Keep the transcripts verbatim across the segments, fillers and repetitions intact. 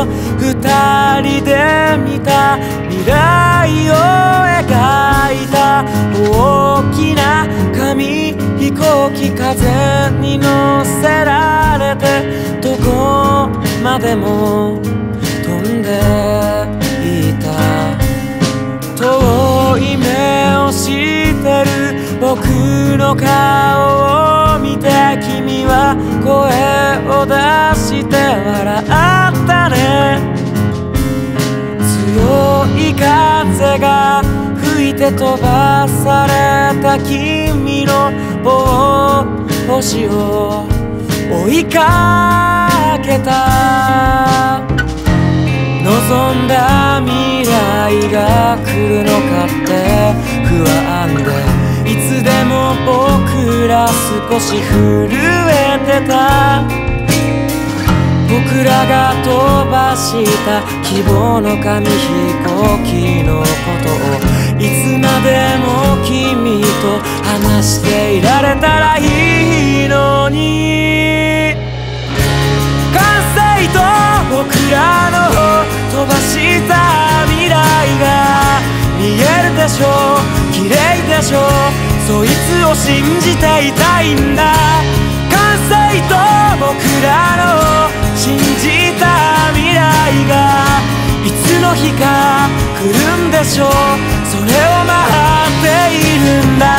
と二人で見た未来を描いた大きな紙飛行機風に乗せられてどこまでも飛んでいた遠い目をしてる僕の顔を見て君は声を出して笑ったね強い風が吹いて飛ばされた君の棒星を追いかけた望んだ未来が来るのかって不安でいつでも僕ら少し震えてた僕らが飛ばした希望の紙飛行機のことをいつまでも君と話していられたらいいのに完成と僕らの飛ばした未来が見えるでしょう綺麗でしょうそいつを信じていたいんだ完成と僕らの信じた未来がいつの日か来るんでしょうそれを待っているんだ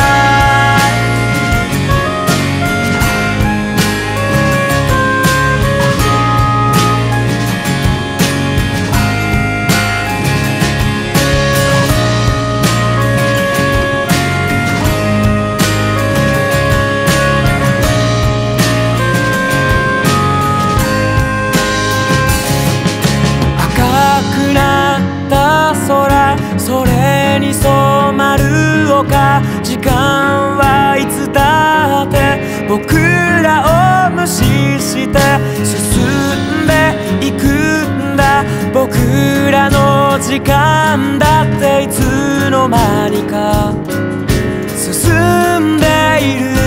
それに染まる丘時間はいつだって僕らを無視して進んでいくんだ僕らの時間だっていつの間にか進んでいる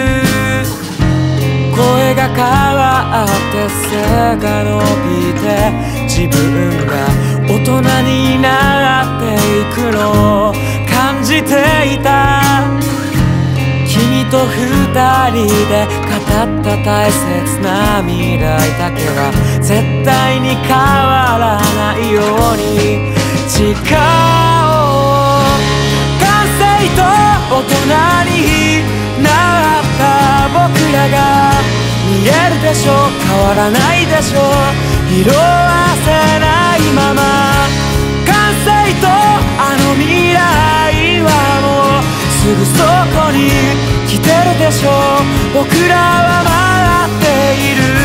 声が変わって背が伸びて自分が大人になっていくのを感じていた君と二人で語った大切な未来だけは絶対に変わらないように誓おう完成と大人になった僕らが見えるでしょう変わらないでしょう色あせないまま完成とあの未来はもうすぐそこに来てるでしょう僕らは待っている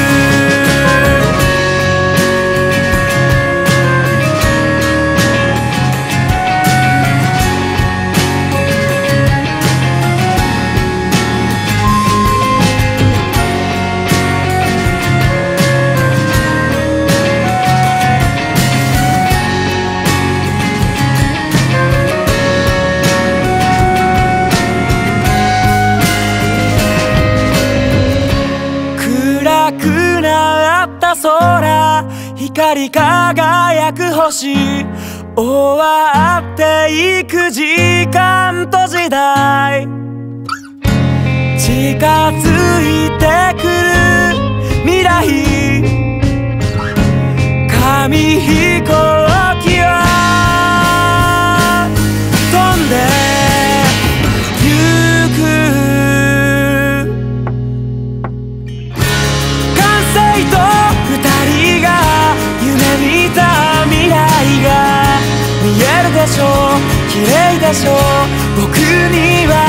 空光り輝く星終わっていく時間と時代近づいてくる未来紙飛行機は飛んでゆく完成と二人が夢見た未来が見えるでしょう綺麗でしょう僕には